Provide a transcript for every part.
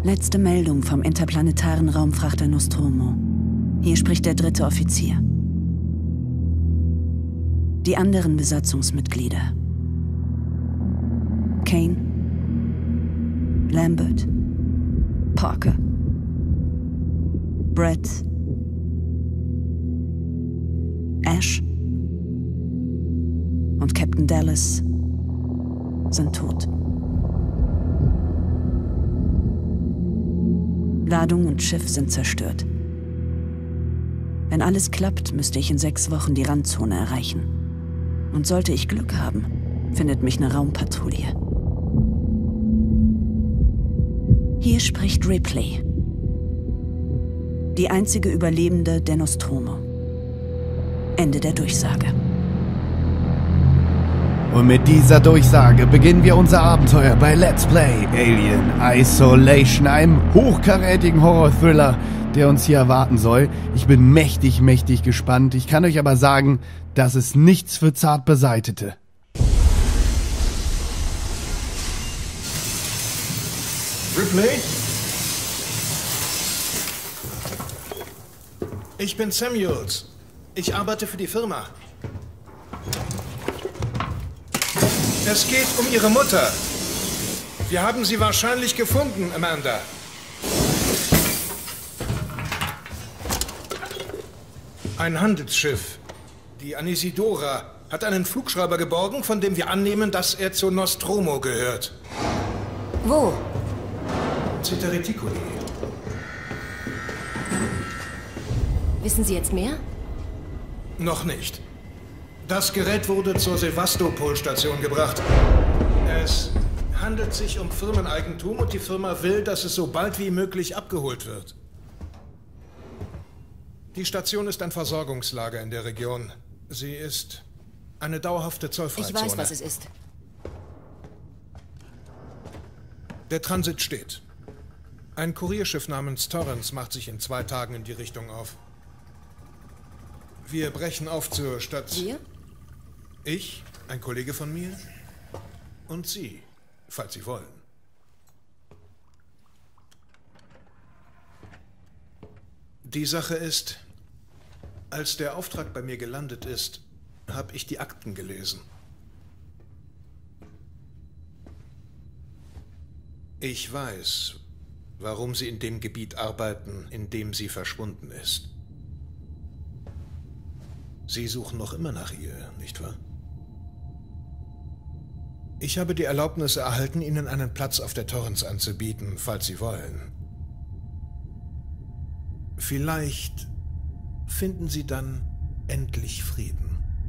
Letzte Meldung vom interplanetaren Raumfrachter Nostromo. Hier spricht der 3. Offizier. Die anderen Besatzungsmitglieder: Kane, Lambert, Parker, Brett, Ash und Captain Dallas sind tot. Ladung und Schiff sind zerstört. Wenn alles klappt, müsste ich in 6 Wochen die Randzone erreichen. Und sollte ich Glück haben, findet mich eine Raumpatrouille. Hier spricht Ripley, die einzige Überlebende der Nostromo. Ende der Durchsage. Und mit dieser Durchsage beginnen wir unser Abenteuer bei Let's Play Alien Isolation, einem hochkarätigen Horror-Thriller, der uns hier erwarten soll. Ich bin mächtig gespannt. Ich kann euch aber sagen, das ist nichts für Zartbeseitete. Ripley? Ich bin Samuels. Ich arbeite für die Firma. Es geht um Ihre Mutter. Wir haben sie wahrscheinlich gefunden, Amanda. Ein Handelsschiff, die Anisidora, hat einen Flugschreiber geborgen, von dem wir annehmen, dass er zu Nostromo gehört. Wo? Cetereticuli. Wissen Sie jetzt mehr? Noch nicht. Das Gerät wurde zur Sevastopol-Station gebracht. Es handelt sich um Firmeneigentum und die Firma will, dass es so bald wie möglich abgeholt wird. Die Station ist ein Versorgungslager in der Region. Sie ist eine dauerhafte Zollfreizone. Ich weiß, was es ist. Der Transit steht. Ein Kurierschiff namens Torrance macht sich in 2 Tagen in die Richtung auf. Wir brechen auf zur Stadt... Wir? Ich, ein Kollege von mir und Sie, falls Sie wollen. Die Sache ist, als der Auftrag bei mir gelandet ist, habe ich die Akten gelesen. Ich weiß, warum Sie in dem Gebiet arbeiten, in dem sie verschwunden ist. Sie suchen noch immer nach ihr, nicht wahr? Ich habe die Erlaubnis erhalten, Ihnen einen Platz auf der Torrance anzubieten, falls Sie wollen. Vielleicht finden Sie dann endlich Frieden.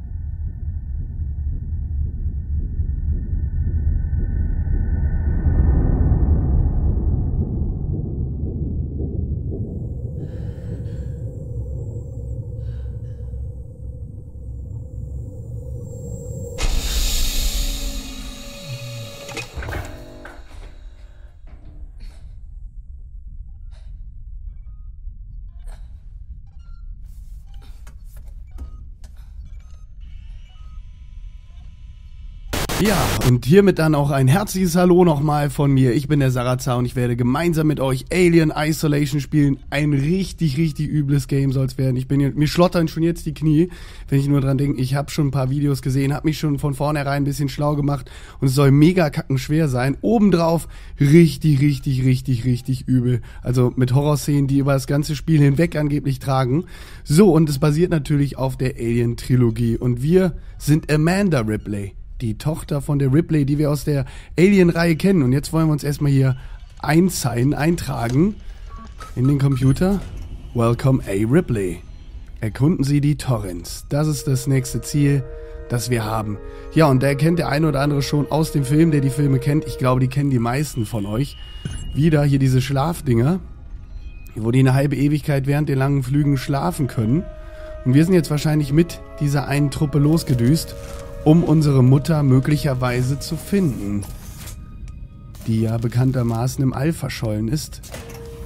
Ja, und hiermit dann auch ein herzliches Hallo nochmal von mir. Ich bin der Sarazar und ich werde gemeinsam mit euch Alien Isolation spielen. Ein richtig übles Game soll es werden. Mir schlottern schon jetzt die Knie, wenn ich nur dran denke. Ich habe schon ein paar Videos gesehen, habe mich schon von vornherein ein bisschen schlau gemacht und es soll mega kackenschwer sein. Obendrauf richtig übel. Also mit Horrorszenen, die über das ganze Spiel hinweg angeblich tragen. So, und es basiert natürlich auf der Alien-Trilogie. Und wir sind Amanda Ripley, die Tochter von der Ripley, die wir aus der Alien-Reihe kennen. Und jetzt wollen wir uns erstmal hier eintragen in den Computer. Welcome A. Ripley. Erkunden Sie die Torrance. Das ist das nächste Ziel, das wir haben. Ja, und da erkennt der eine oder andere schon aus dem Film, der die Filme kennt. Ich glaube, die kennen die meisten von euch. Wieder hier diese Schlafdinger, wo die eine halbe Ewigkeit während den langen Flügen schlafen können. Und wir sind jetzt wahrscheinlich mit dieser einen Truppe losgedüst, um unsere Mutter möglicherweise zu finden, die ja bekanntermaßen im All verschollen ist.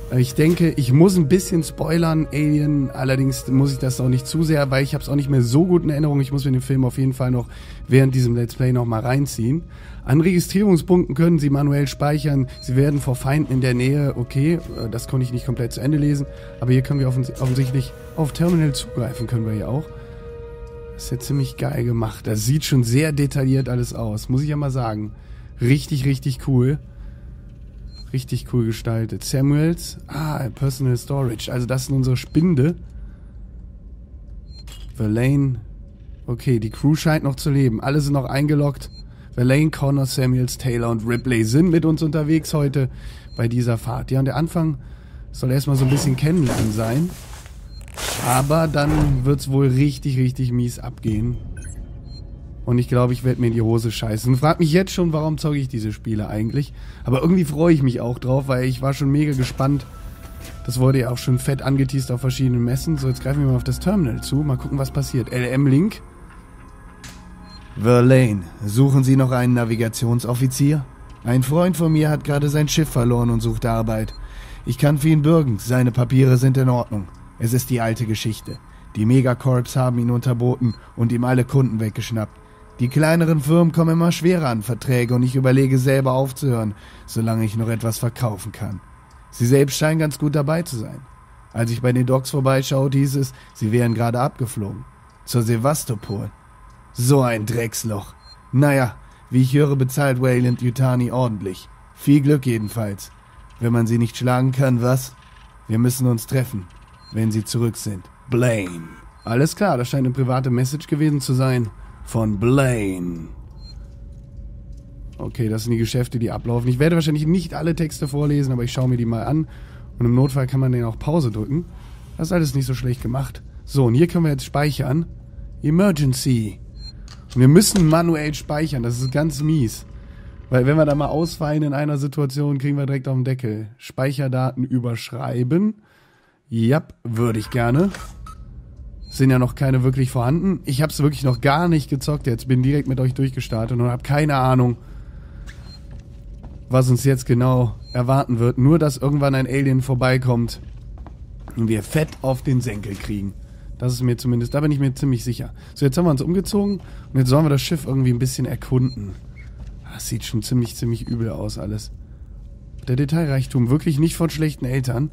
Ich denke, ich muss ein bisschen spoilern, Alien, allerdings muss ich das auch nicht zu sehr, weil ich habe es auch nicht mehr so gut in Erinnerung. Ich muss mir den Film auf jeden Fall noch während diesem Let's Play noch mal reinziehen. An Registrierungspunkten können Sie manuell speichern. Sie werden vor Feinden in der Nähe, okay, das konnte ich nicht komplett zu Ende lesen, aber hier können wir offensichtlich auf Terminal zugreifen, können wir hier auch. Das ist ja ziemlich geil gemacht. Das sieht schon sehr detailliert alles aus, muss ich ja mal sagen. Richtig, richtig cool. Richtig cool gestaltet. Samuels. Personal Storage. Also das sind unsere Spinde. Verlaine. Okay, die Crew scheint noch zu leben. Alle sind noch eingeloggt. Verlaine, Connor, Samuels, Taylor und Ripley sind mit uns unterwegs heute bei dieser Fahrt. Ja, und der Anfang soll erstmal so ein bisschen Kennenlernen sein. Aber dann wird's wohl richtig, richtig mies abgehen. Und ich glaube, ich werde mir in die Hose scheißen. Frag mich jetzt schon, warum zocke ich diese Spiele eigentlich. Aber irgendwie freue ich mich auch drauf, weil ich war schon mega gespannt. Das wurde ja auch schon fett angeteast auf verschiedenen Messen. So, jetzt greifen wir mal auf das Terminal zu. Mal gucken, was passiert. LM-Link. Verlaine, suchen Sie noch einen Navigationsoffizier? Ein Freund von mir hat gerade sein Schiff verloren und sucht Arbeit. Ich kann für ihn bürgen. Seine Papiere sind in Ordnung. Es ist die alte Geschichte. Die Megacorps haben ihn unterboten und ihm alle Kunden weggeschnappt. Die kleineren Firmen kommen immer schwerer an Verträge und ich überlege selber aufzuhören, solange ich noch etwas verkaufen kann. Sie selbst scheinen ganz gut dabei zu sein. Als ich bei den Docks vorbeischaute, hieß es, sie wären gerade abgeflogen. Zur Sevastopol. So ein Drecksloch. Naja, wie ich höre, bezahlt Weyland-Yutani ordentlich. Viel Glück jedenfalls. Wenn man sie nicht schlagen kann, was? Wir müssen uns treffen, wenn sie zurück sind. Blaine. Alles klar, das scheint eine private Message gewesen zu sein. Von Blaine. Okay, das sind die Geschäfte, die ablaufen. Ich werde wahrscheinlich nicht alle Texte vorlesen, aber ich schaue mir die mal an. Und im Notfall kann man denen auch Pause drücken. Das ist alles nicht so schlecht gemacht. So, und hier können wir jetzt speichern. Emergency. Und wir müssen manuell speichern, das ist ganz mies. Weil wenn wir da mal ausfallen in einer Situation, kriegen wir direkt auf den Deckel. Speicherdaten überschreiben. Jap, würde ich gerne. Sind ja noch keine wirklich vorhanden. Ich habe es wirklich noch gar nicht gezockt jetzt. Bin direkt mit euch durchgestartet und habe keine Ahnung, was uns jetzt genau erwarten wird. Nur, dass irgendwann ein Alien vorbeikommt und wir fett auf den Senkel kriegen. Das ist mir zumindest, da bin ich mir ziemlich sicher. So, jetzt haben wir uns umgezogen und jetzt sollen wir das Schiff irgendwie ein bisschen erkunden. Das sieht schon ziemlich übel aus alles. Der Detailreichtum wirklich nicht von schlechten Eltern.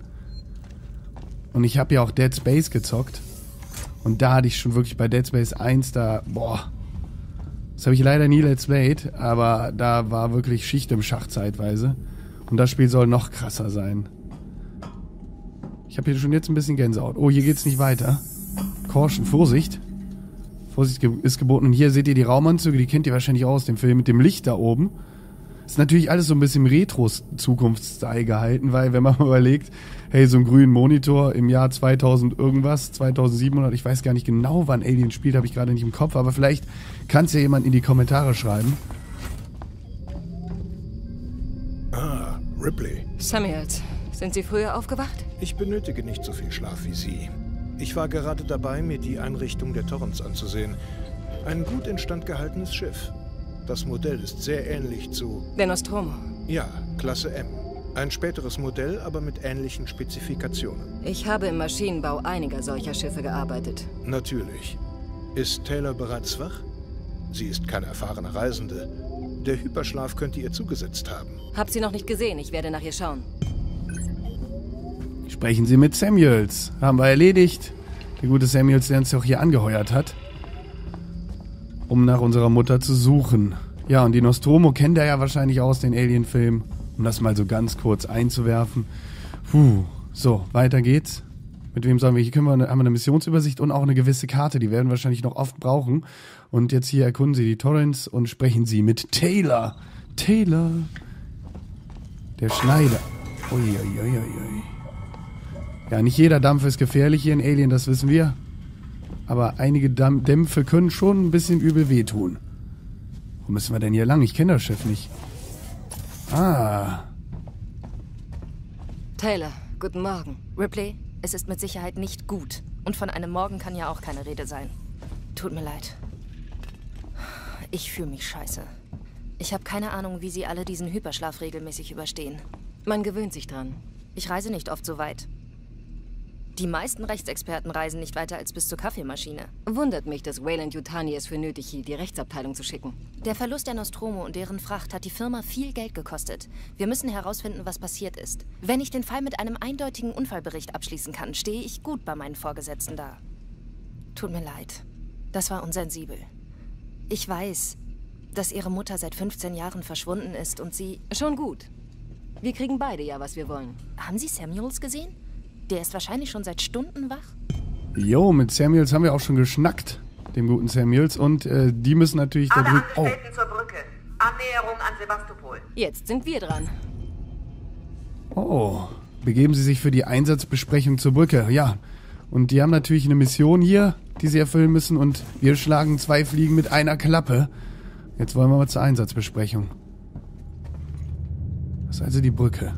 Und ich habe ja auch Dead Space gezockt. Und da hatte ich schon wirklich bei Dead Space 1 da, boah. Das habe ich leider nie Let's Played, aber da war wirklich Schicht im Schacht zeitweise. Und das Spiel soll noch krasser sein. Ich habe hier schon jetzt ein bisschen Gänsehaut. Oh, hier geht's nicht weiter. Caution, Vorsicht. Vorsicht ist geboten. Und hier seht ihr die Raumanzüge, die kennt ihr wahrscheinlich auch aus dem Film mit dem Licht da oben. Ist natürlich alles so ein bisschen Retro-Zukunftsstyle gehalten, weil wenn man mal überlegt, hey, so einen grünen Monitor im Jahr 2000 irgendwas, 2700, ich weiß gar nicht genau, wann Alien spielt, habe ich gerade nicht im Kopf, aber vielleicht kann es ja jemand in die Kommentare schreiben. Ah, Ripley. Samuels, sind Sie früher aufgewacht? Ich benötige nicht so viel Schlaf wie Sie. Ich war gerade dabei, mir die Einrichtung der Torrens anzusehen. Ein gut instand gehaltenes Schiff. Das Modell ist sehr ähnlich zu... Der Nostromo. Ja, Klasse M. Ein späteres Modell, aber mit ähnlichen Spezifikationen. Ich habe im Maschinenbau einiger solcher Schiffe gearbeitet. Natürlich. Ist Taylor bereits wach? Sie ist keine erfahrene Reisende. Der Hyperschlaf könnte ihr zugesetzt haben. Hab sie noch nicht gesehen, ich werde nach ihr schauen. Sprechen Sie mit Samuels. Haben wir erledigt. Der gute Samuels, der uns ja auch hier angeheuert hat, um nach unserer Mutter zu suchen. Ja, und die Nostromo kennt er ja wahrscheinlich aus den Alien-Filmen, um das mal so ganz kurz einzuwerfen. So, weiter geht's. Mit wem sollen wir? Hier haben wir eine Missionsübersicht und auch eine gewisse Karte, die werden wir wahrscheinlich noch oft brauchen. Und jetzt hier erkunden Sie die Torrens und sprechen Sie mit Taylor. Taylor. Der Schneider. Uiuiuiui. Ja, nicht jeder Dampf ist gefährlich hier in Alien, das wissen wir. Aber einige Dämpfe können schon ein bisschen übel wehtun. Wo müssen wir denn hier lang? Ich kenne das Schiff nicht. Ah. Taylor, guten Morgen. Ripley, es ist mit Sicherheit nicht gut. Und von einem Morgen kann ja auch keine Rede sein. Tut mir leid. Ich fühle mich scheiße. Ich habe keine Ahnung, wie Sie alle diesen Hyperschlaf regelmäßig überstehen. Man gewöhnt sich dran. Ich reise nicht oft so weit. Die meisten Rechtsexperten reisen nicht weiter als bis zur Kaffeemaschine. Wundert mich, dass Weyland-Yutani es für nötig hielt, die Rechtsabteilung zu schicken. Der Verlust der Nostromo und deren Fracht hat die Firma viel Geld gekostet. Wir müssen herausfinden, was passiert ist. Wenn ich den Fall mit einem eindeutigen Unfallbericht abschließen kann, stehe ich gut bei meinen Vorgesetzten da. Tut mir leid. Das war unsensibel. Ich weiß, dass Ihre Mutter seit 15 Jahren verschwunden ist und Sie... Schon gut. Wir kriegen beide ja, was wir wollen. Haben Sie Samuels gesehen? Der ist wahrscheinlich schon seit Stunden wach. Jo, mit Samuels haben wir auch schon geschnackt, dem guten Samuels. Und die müssen natürlich... Alle Angestellten zur Brücke. Annäherung an Sevastopol. Jetzt sind wir dran. Oh, begeben Sie sich für die Einsatzbesprechung zur Brücke. Ja, und die haben natürlich eine Mission hier, die sie erfüllen müssen. Und wir schlagen 2 Fliegen mit einer Klappe. Jetzt wollen wir mal zur Einsatzbesprechung. Das ist also die Brücke.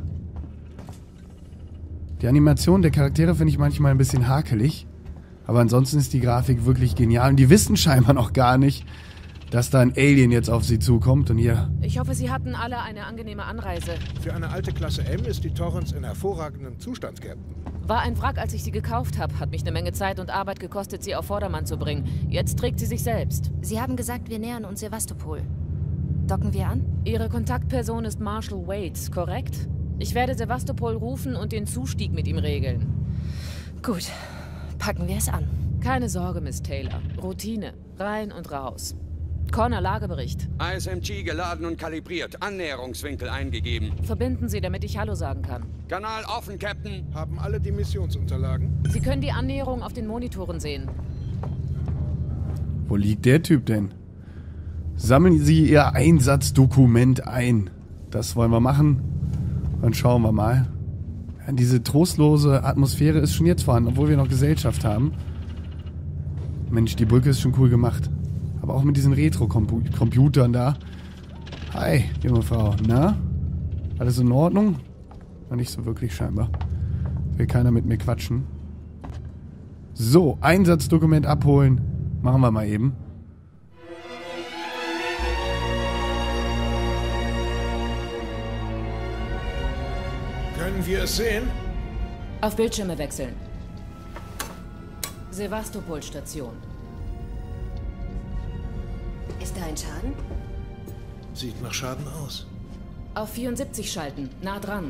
Die Animation der Charaktere finde ich manchmal ein bisschen hakelig. Aber ansonsten ist die Grafik wirklich genial. Und die wissen scheinbar noch gar nicht, dass da ein Alien jetzt auf sie zukommt. Und hier... Ich hoffe, Sie hatten alle eine angenehme Anreise. Für eine alte Klasse M ist die Torrens in hervorragendem Zustand, Captain. War ein Wrack, als ich sie gekauft habe. Hat mich eine Menge Zeit und Arbeit gekostet, sie auf Vordermann zu bringen. Jetzt trägt sie sich selbst. Sie haben gesagt, wir nähern uns Sevastopol. Docken wir an? Ihre Kontaktperson ist Marshall Waits, korrekt? Ich werde Sevastopol rufen und den Zustieg mit ihm regeln. Gut, packen wir es an. Keine Sorge, Miss Taylor. Routine. Rein und raus. Connor, Lagebericht. ISMG geladen und kalibriert. Annäherungswinkel eingegeben. Verbinden Sie, damit ich Hallo sagen kann. Kanal offen, Captain. Haben alle die Missionsunterlagen? Sie können die Annäherung auf den Monitoren sehen. Wo liegt der Typ denn? Sammeln Sie Ihr Einsatzdokument ein. Das wollen wir machen. Dann schauen wir mal. Ja, diese trostlose Atmosphäre ist schon jetzt vorhanden, obwohl wir noch Gesellschaft haben. Mensch, die Brücke ist schon cool gemacht. Aber auch mit diesen Retro-Computern da. Hi, junge Frau. Na? Alles in Ordnung? Na, nicht so wirklich scheinbar. Will keiner mit mir quatschen. So, Einsatzdokument abholen. Machen wir mal eben. Können wir es sehen? Auf Bildschirme wechseln. Sevastopol-Station. Ist da ein Schaden? Sieht nach Schaden aus. Auf 74 schalten. Nah dran.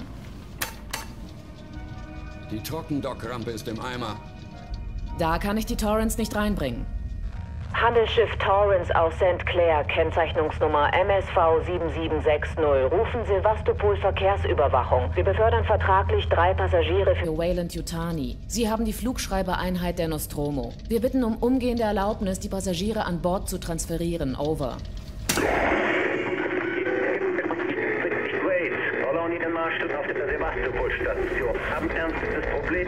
Die Trockendockrampe ist im Eimer. Da kann ich die Torrens nicht reinbringen. Handelsschiff Torrens aus St. Clair, Kennzeichnungsnummer MSV 7760. Rufen Sevastopol Verkehrsüberwachung. Wir befördern vertraglich 3 Passagiere für Weyland-Yutani. Sie haben die Flugschreibereinheit der Nostromo. Wir bitten um umgehende Erlaubnis, die Passagiere an Bord zu transferieren. Over. Colonial Marshall auf der Sevastopol-Station. Haben ernstes Problem.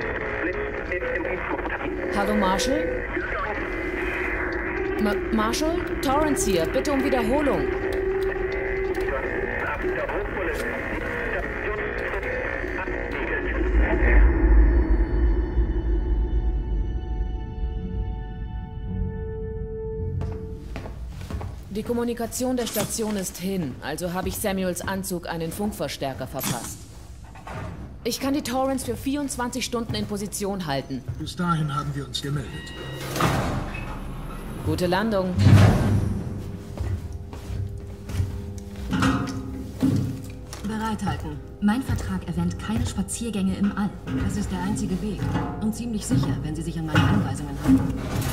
Hallo, Marshall? Marshall? Torrens hier. Bitte um Wiederholung. Die Kommunikation der Station ist hin, also habe ich Samuels Anzug einen Funkverstärker verpasst. Ich kann die Torrens für 24 Stunden in Position halten. Bis dahin haben wir uns gemeldet. Gute Landung. Bereithalten. Mein Vertrag erwähnt keine Spaziergänge im All. Das ist der einzige Weg. Und ziemlich sicher, wenn Sie sich an meine Anweisungen halten.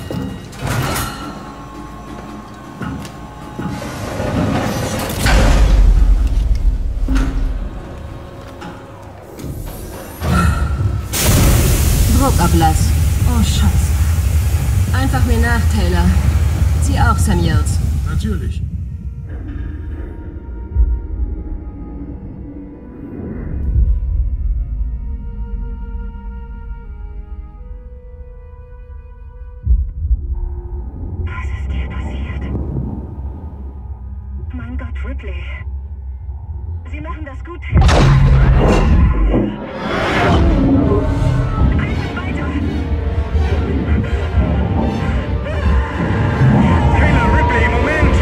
Druckablass. Oh, Scheiße. Einfach mir nach, Taylor. Sie auch, Samuels. Natürlich. Was ist dir passiert? Mein Gott, Ripley. Sie machen das gut, Taylor. Einfach weiter. Taylor, Ripley, Moment!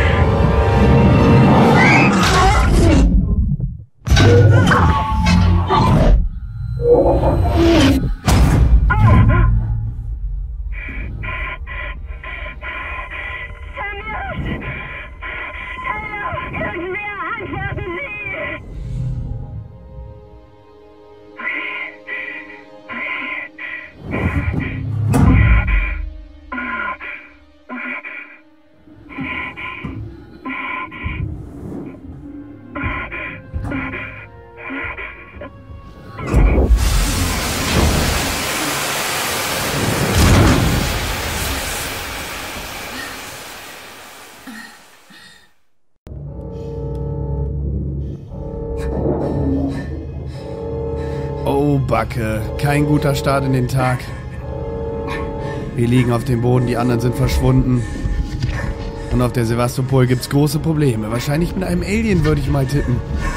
Oh, Backe. Kein guter Start in den Tag. Wir liegen auf dem Boden, die anderen sind verschwunden. Und auf der Sevastopol gibt's große Probleme. Wahrscheinlich mit einem Alien, würde ich mal tippen.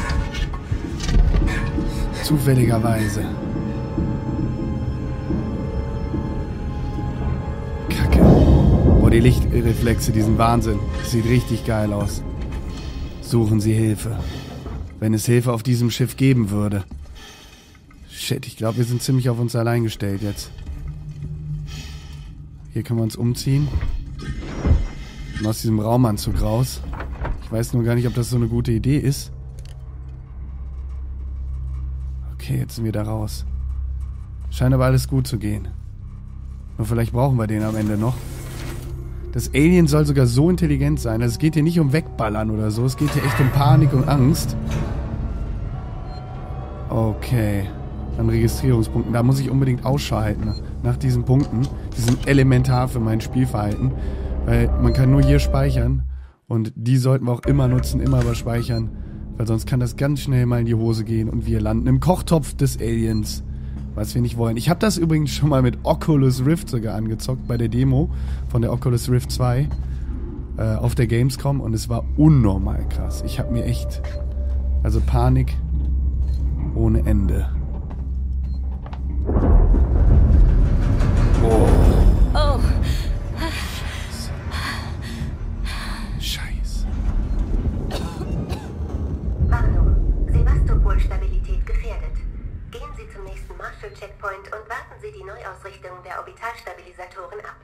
Zufälligerweise. Kacke. Boah, die Lichtreflexe, diesen Wahnsinn. Das sieht richtig geil aus. Suchen Sie Hilfe. Wenn es Hilfe auf diesem Schiff geben würde. Shit, ich glaube, wir sind ziemlich auf uns allein gestellt jetzt. Hier können wir uns umziehen. Und aus diesem Raumanzug raus. Ich weiß nur gar nicht, ob das so eine gute Idee ist. Okay, jetzt sind wir da raus. Scheint aber alles gut zu gehen. Nur vielleicht brauchen wir den am Ende noch. Das Alien soll sogar so intelligent sein. Also es geht hier nicht um Wegballern oder so. Es geht hier echt um Panik und Angst. Okay. An Registrierungspunkten. Da muss ich unbedingt Ausschau halten. Nach diesen Punkten. Die sind elementar für mein Spielverhalten. Weil man kann nur hier speichern. Und die sollten wir auch immer nutzen, immer überspeichern. Weil sonst kann das ganz schnell mal in die Hose gehen und wir landen im Kochtopf des Aliens. Was wir nicht wollen. Ich habe das übrigens schon mal mit Oculus Rift sogar angezockt, bei der Demo von der Oculus Rift 2 auf der Gamescom und es war unnormal krass. Ich habe mir echt, also Panik ohne Ende. Oh. Oh. Scheiße. Warnung. Sevastopol-Stabilität gefährdet. Gehen Sie zum nächsten Marshall-Checkpoint und warten Sie die Neuausrichtung der Orbitalstabilisatoren ab.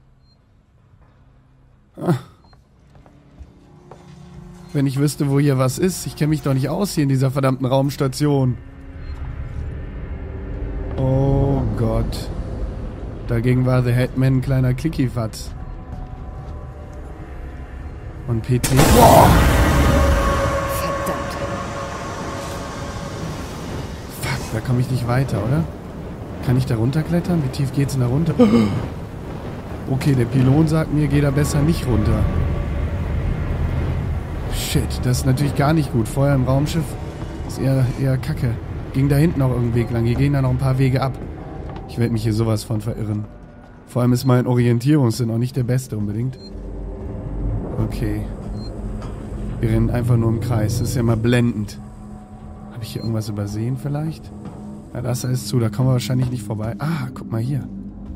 Ah. Wenn ich wüsste, wo hier was ist. Ich kenne mich doch nicht aus hier in dieser verdammten Raumstation. Oh Gott. Dagegen war The Headman ein kleiner Klickifatz. Und PT. Boah! Verdammt. Fuck, da komme ich nicht weiter, oder? Kann ich da runterklettern? Wie tief geht's denn da runter? Okay, der Pylon sagt mir, geh da besser nicht runter. Shit, das ist natürlich gar nicht gut. Vorher im Raumschiff ist eher kacke. Ging da hinten noch irgendein Weg lang. Hier gehen da noch ein paar Wege ab. Ich werde mich hier sowas von verirren. Vor allem ist mein Orientierungssinn auch nicht der beste unbedingt. Okay. Wir rennen einfach nur im Kreis. Das ist ja mal blendend. Habe ich hier irgendwas übersehen vielleicht? Ja, das ist alles zu. Da kommen wir wahrscheinlich nicht vorbei. Ah, guck mal hier.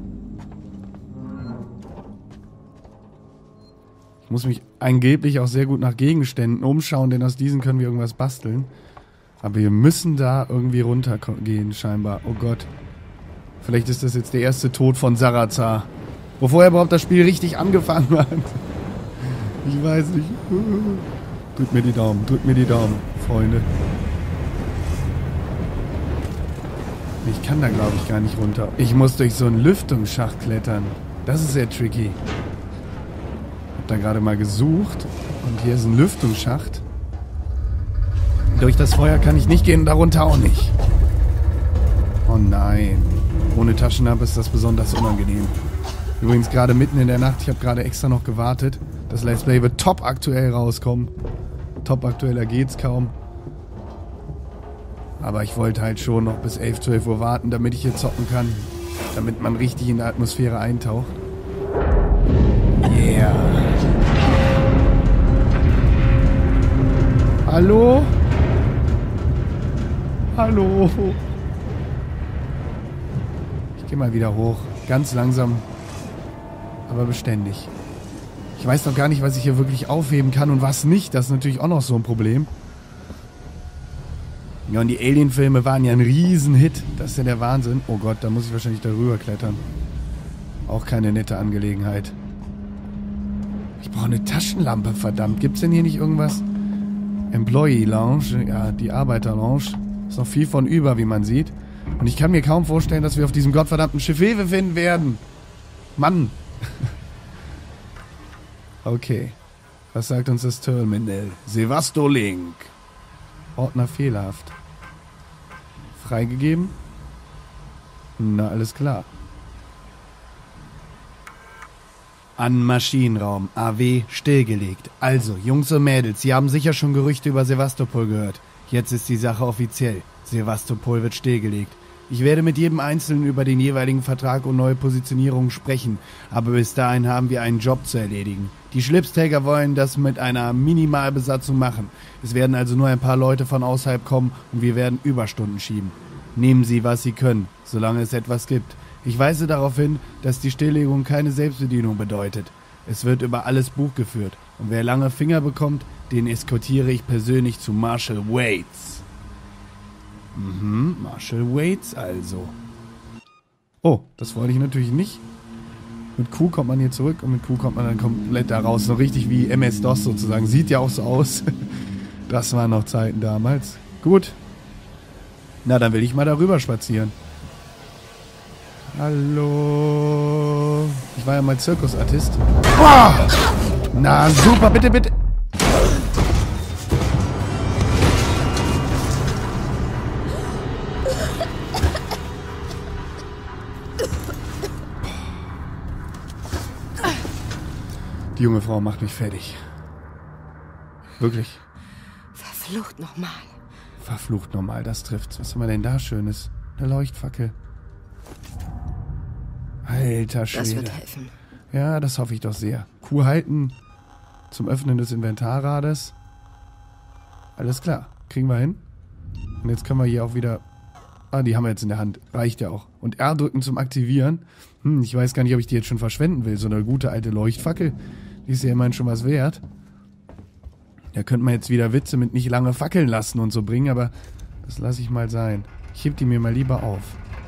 Ich muss mich angeblich auch sehr gut nach Gegenständen umschauen, denn aus diesen können wir irgendwas basteln. Aber wir müssen da irgendwie runtergehen, scheinbar. Oh Gott. Vielleicht ist das jetzt der erste Tod von Sarazar. Bevor er überhaupt das Spiel richtig angefangen hat. Ich weiß nicht. Drückt mir die Daumen, Freunde. Ich kann da, glaube ich, gar nicht runter. Ich muss durch so einen Lüftungsschacht klettern. Das ist sehr tricky. Ich habe da gerade mal gesucht. Und hier ist ein Lüftungsschacht. Durch das Feuer kann ich nicht gehen, darunter auch nicht. Oh nein. Ohne Taschenlampe ist das besonders unangenehm. Übrigens gerade mitten in der Nacht. Ich habe gerade extra noch gewartet. Das Let's Play wird top aktuell rauskommen. Top aktueller geht's kaum. Aber ich wollte halt schon noch bis 11, 12 Uhr warten, damit ich hier zocken kann. Damit man richtig in der Atmosphäre eintaucht. Yeah. Hallo? Hallo? Ich gehe mal wieder hoch. Ganz langsam, aber beständig. Ich weiß noch gar nicht, was ich hier wirklich aufheben kann und was nicht. Das ist natürlich auch noch so ein Problem. Ja, und die Alien-Filme waren ja ein Riesenhit. Das ist ja der Wahnsinn. Oh Gott, da muss ich wahrscheinlich darüber klettern. Auch keine nette Angelegenheit. Ich brauche eine Taschenlampe, verdammt. Gibt's denn hier nicht irgendwas? Employee Lounge, ja, die Arbeiter-Lounge. Ist noch viel von über, wie man sieht. Und ich kann mir kaum vorstellen, dass wir auf diesem gottverdammten Schiff Hilfe finden werden. Mann. Okay. Was sagt uns das Terminal? Sevastolink. Ordner fehlerhaft. Freigegeben? Na, alles klar. An Maschinenraum. AW stillgelegt. Also, Jungs und Mädels, Sie haben sicher schon Gerüchte über Sevastopol gehört. Jetzt ist die Sache offiziell. Sevastopol wird stillgelegt. Ich werde mit jedem Einzelnen über den jeweiligen Vertrag und neue Positionierungen sprechen, aber bis dahin haben wir einen Job zu erledigen. Die Schlipsträger wollen das mit einer Minimalbesatzung machen. Es werden also nur ein paar Leute von außerhalb kommen und wir werden Überstunden schieben. Nehmen Sie, was Sie können, solange es etwas gibt. Ich weise darauf hin, dass die Stilllegung keine Selbstbedienung bedeutet. Es wird über alles Buch geführt und wer lange Finger bekommt, den eskortiere ich persönlich zu Marshal Waits. Marshal Waits also. Oh, das wollte ich natürlich nicht. Mit Q kommt man hier zurück und mit Q kommt man dann komplett da raus. So richtig wie MS-DOS sozusagen. Sieht ja auch so aus. Das waren noch Zeiten damals. Gut. Na, dann will ich mal darüber spazieren. Hallo. Ich war ja mal Zirkusartist. Oh! Na, super, bitte, bitte. Die junge Frau macht mich fertig. Wirklich. Verflucht nochmal. Verflucht nochmal, das trifft's. Was haben wir denn da Schönes? Eine Leuchtfackel. Alter Schwede. Das wird helfen. Ja, das hoffe ich doch sehr. Q halten zum Öffnen des Inventarrades. Alles klar, kriegen wir hin. Und jetzt können wir hier auch wieder... Ah, die haben wir jetzt in der Hand. Reicht ja auch. Und R drücken zum Aktivieren. Ich weiß gar nicht, ob ich die jetzt schon verschwenden will. So eine gute alte Leuchtfackel. Die ist ja immerhin schon was wert. Da könnte man jetzt wieder Witze mit nicht lange fackeln lassen und so bringen, aber das lasse ich mal sein. Ich heb die mir mal lieber auf.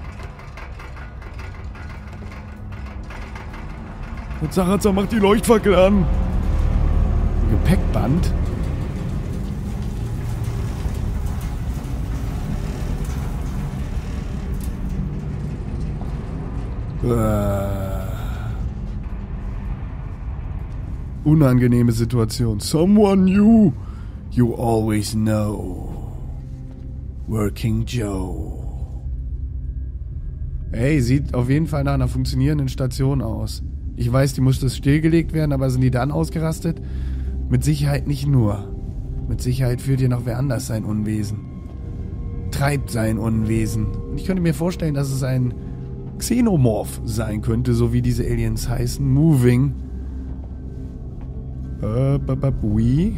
Und Sarazar macht die Leuchtfackel an. Gepäckband. Unangenehme Situation. Someone new. You always know. Working Joe. Ey, sieht auf jeden Fall nach einer funktionierenden Station aus. Ich weiß, die musste stillgelegt werden, aber sind die dann ausgerastet? Mit Sicherheit nicht nur. Mit Sicherheit führt hier noch wer anders sein Unwesen. Treibt sein Unwesen. Und ich könnte mir vorstellen, dass es ein Xenomorph sein könnte, so wie diese Aliens heißen. Moving. Oui.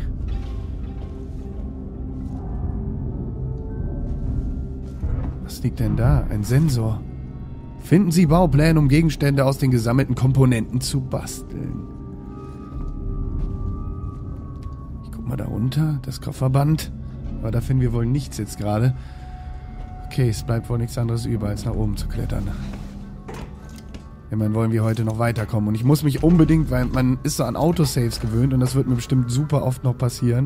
Was liegt denn da? Ein Sensor. Finden Sie Baupläne, um Gegenstände aus den gesammelten Komponenten zu basteln. Ich guck mal da runter. Das Kofferband. Aber da finden wir wohl nichts jetzt gerade. Okay, es bleibt wohl nichts anderes über, als nach oben zu klettern. Immerhin wollen wir heute noch weiterkommen. Und ich muss mich unbedingt, weil man ist so an Autosaves gewöhnt und das wird mir bestimmt super oft noch passieren,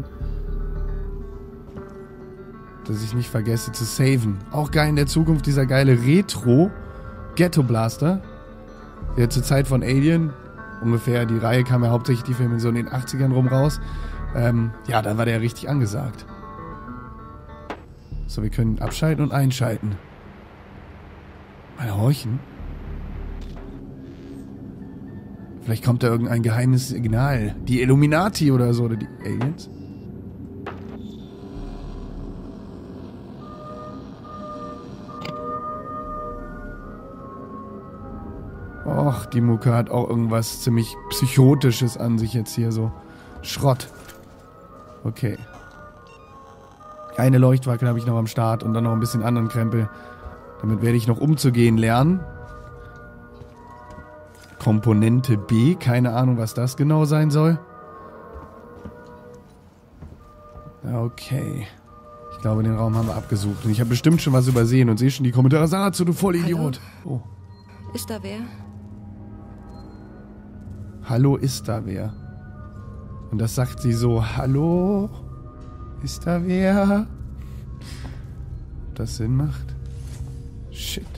dass ich nicht vergesse zu saven. Auch geil in der Zukunft dieser geile Retro Ghetto Blaster, der zur Zeit von Alien, ungefähr, die Reihe kam ja hauptsächlich die Filme so in den 80ern rum raus. Ja, da war der richtig angesagt. So, wir können abschalten und einschalten. Mal horchen. Vielleicht kommt da irgendein geheimes Signal. Die Illuminati oder so, oder die Aliens. Och, die Mucke hat auch irgendwas ziemlich Psychotisches an sich jetzt hier so. Schrott. Okay. Eine Leuchtfackel habe ich noch am Start und dann noch ein bisschen anderen Krempel. Damit werde ich noch umzugehen lernen. Komponente B, keine Ahnung, was das genau sein soll. Okay. Ich glaube, den Raum haben wir abgesucht. Und ich habe bestimmt schon was übersehen und sehe schon die Kommentare. Sarazar, du Vollidiot. Oh. Ist da wer? Hallo, ist da wer? Und das sagt sie so, hallo, ist da wer? Ob das Sinn macht? Shit.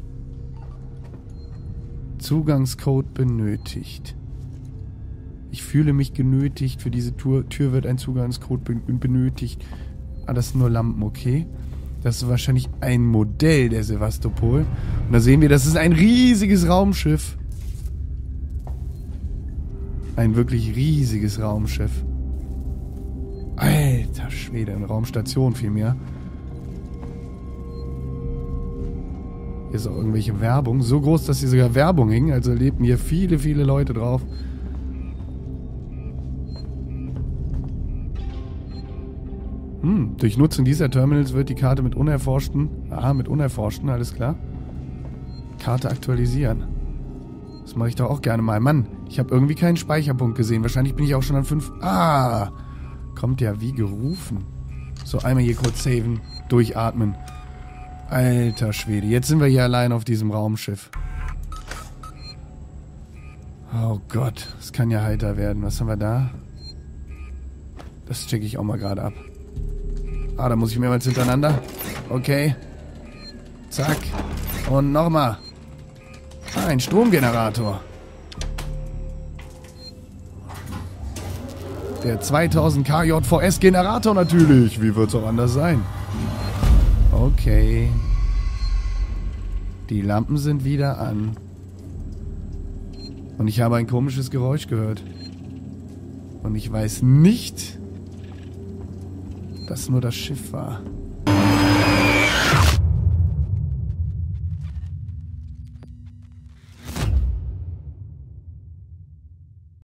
Zugangscode benötigt. Ich fühle mich genötigt, für diese Tür wird ein Zugangscode benötigt. Ah, das sind nur Lampen, okay. Das ist wahrscheinlich ein Modell der Sevastopol. Und da sehen wir, das ist ein riesiges Raumschiff. Ein wirklich riesiges Raumschiff. Alter Schwede, eine Raumstation vielmehr. Hier ist auch irgendwelche Werbung. So groß, dass hier sogar Werbung hing. Also lebten hier viele, viele Leute drauf. Durch Nutzung dieser Terminals wird die Karte mit unerforschten... Aha, mit unerforschten, alles klar. Karte aktualisieren. Das mache ich doch auch gerne mal. Mann, ich habe irgendwie keinen Speicherpunkt gesehen. Wahrscheinlich bin ich auch schon an 5... Ah! Kommt ja wie gerufen. So, einmal hier kurz saven. Durchatmen. Alter Schwede. Jetzt sind wir hier allein auf diesem Raumschiff. Oh Gott. Das kann ja heiter werden. Was haben wir da? Das checke ich auch mal gerade ab. Ah, da muss ich mehrmals hintereinander. Okay. Zack. Und nochmal. Ah, ein Stromgenerator. Der 2000 KJVS Generator natürlich. Wie wird's auch anders sein? Okay. Die Lampen sind wieder an. Und ich habe ein komisches Geräusch gehört. Und ich weiß nicht, dass nur das Schiff war.